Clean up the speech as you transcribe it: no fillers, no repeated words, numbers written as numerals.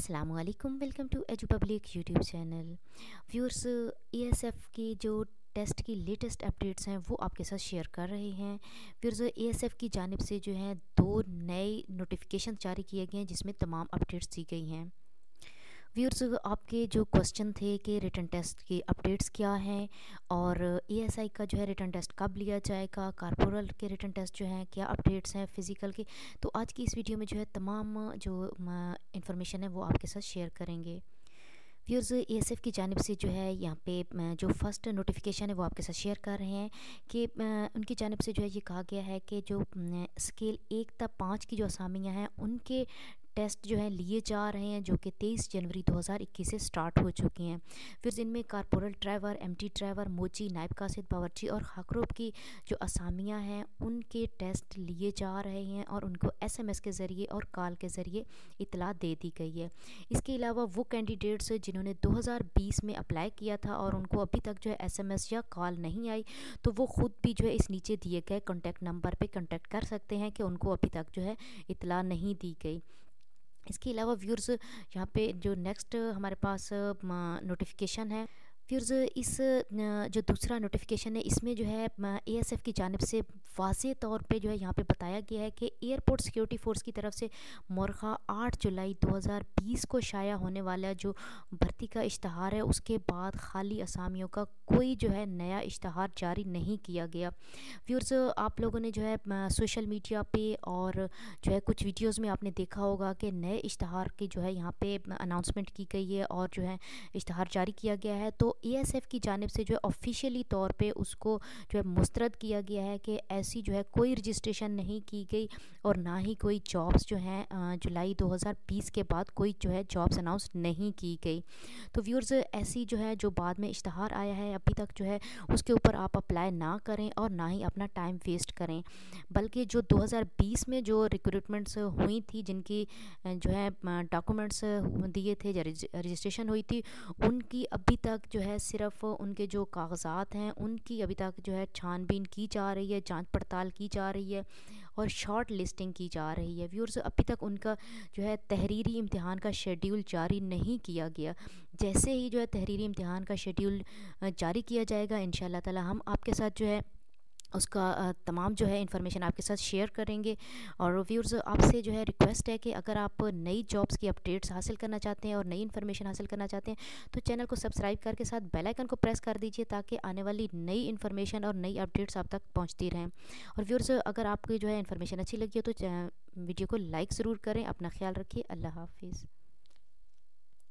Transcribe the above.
अस्सलामुअलैकुम, welcome to Edu public YouTube channel. Viewers, ASF की जो टेस्ट की लेटेस्ट अपडेट्स हैं वो आपके साथ शेयर कर रहे हैं। व्यूअर्स, एएसएफ की जानिब से जो है 2 नए नोटिफिकेशन जारी किए गए हैं जिसमें तमाम अपडेट्स दी गई हैं। व्यूअर्स, आपके जो क्वेश्चन थे कि रिटन टेस्ट की अपडेट्स क्या हैं और एएसआई का जो है रिटन टेस्ट कब लिया जाएगा, कारपोरल के रिटन टेस्ट जो हैं क्या अपडेट्स हैं फ़िज़िकल के, तो आज की इस वीडियो में जो है तमाम जो इंफॉर्मेशन है वो आपके साथ शेयर करेंगे। व्यूअर्स, एएसएफ की जानिब से जो है यहाँ पे जो फर्स्ट नोटिफिकेशन है वो आपके साथ शेयर कर रहे हैं कि उनकी जानिब से जो है ये कहा गया है कि जो स्केल 1 तक 5 की जो असामियाँ हैं उनके टेस्ट जो है लिए जा रहे हैं, जो कि 23 जनवरी 2021 से स्टार्ट हो चुकी हैं। फिर इनमें कारपोरल ड्राइवर, एमटी ड्राइवर, मोची, नायब कासिद, बावर्ची और खाकरोब की जो असामियाँ हैं उनके टेस्ट लिए जा रहे हैं और उनको एसएमएस के ज़रिए और कॉल के ज़रिए इतला दे दी गई है। इसके अलावा वो कैंडिडेट्स जिन्होंने 2020 में अप्लाई किया था और उनको अभी तक जो है एसएमएस या कॉल नहीं आई, तो वो ख़ुद भी जो है इस नीचे दिए गए कॉन्टैक्ट नंबर पे कॉन्टैक्ट कर सकते हैं कि उनको अभी तक जो है इतला नहीं दी गई। इसके अलावा व्यूअर्स, यहाँ पे जो नेक्स्ट हमारे पास नोटिफिकेशन है व्यूअर्स, इस जो दूसरा नोटिफिकेशन है इसमें जो है एएसएफ की जानिब से वाज़ेह तौर पे जो है यहाँ पे बताया गया है कि एयरपोर्ट सिक्योरिटी फोर्स की तरफ से मुरखा 8 जुलाई 2020 को शाया होने वाला जो भर्ती का इश्तहार है उसके बाद खाली असामियों का कोई जो है नया इश्तहार जारी नहीं किया गया। व्यूअर्स, आप लोगों ने जो है सोशल मीडिया पे और जो है कुछ वीडियोज़ में आपने देखा होगा कि नए इश्तहार की जो है यहाँ पे अनाउंसमेंट की गई है और जो है इश्तहार जारी किया गया है। तो एएसएफ की जानिब से जो है ऑफिशियली तौर पे उसको जो है मुस्तरद किया गया है कि ऐसी जो है कोई रजिस्ट्रेशन नहीं की गई और ना ही कोई जॉब्स जो हैं जुलाई 2020 के बाद कोई जो है जॉब्स अनाउंस नहीं की गई। तो व्यूअर्स, ऐसी जो है जो बाद में इश्तहार आया है अभी तक जो है उसके ऊपर आप अप्लाई ना करें और ना ही अपना टाइम वेस्ट करें, बल्कि जो 2020 में जो रिक्रूटमेंट्स हुई थी जिनकी जो है डॉक्यूमेंट्स दिए थे, रजिस्ट्रेशन हुई थी, उनकी अभी तक जो है सिर्फ उनके जो कागज़ात हैं उनकी अभी तक जो है छानबीन की जा रही है, जांच पड़ताल की जा रही है और शॉर्ट लिस्टिंग की जा रही है। व्यूअर्स, अभी तक उनका जो है तहरीरी इम्तिहान का शेड्यूल जारी नहीं किया गया। जैसे ही जो है तहरीरी इम्तिहान का शेड्यूल जारी किया जाएगा इंशाअल्लाह ताला हम आपके साथ जो है उसका तमाम जो है इन्फॉर्मेशन आपके साथ शेयर करेंगे। और व्यूअर्स, आपसे जो है रिक्वेस्ट है कि अगर आप नई जॉब्स की अपडेट्स हासिल करना चाहते हैं और नई इन्फॉर्मेशन हासिल करना चाहते हैं तो चैनल को सब्सक्राइब करके साथ बेल आइकन को प्रेस कर दीजिए ताकि आने वाली नई इन्फॉर्मेशन और नई अपडेट्स आप तक पहुंचती रहें। और व्यूअर्स, अगर आपको जो है इन्फॉर्मेशन अच्छी लगी हो तो वीडियो को लाइक ज़रूर करें। अपना ख्याल रखिए। अल्लाह हाफिज़।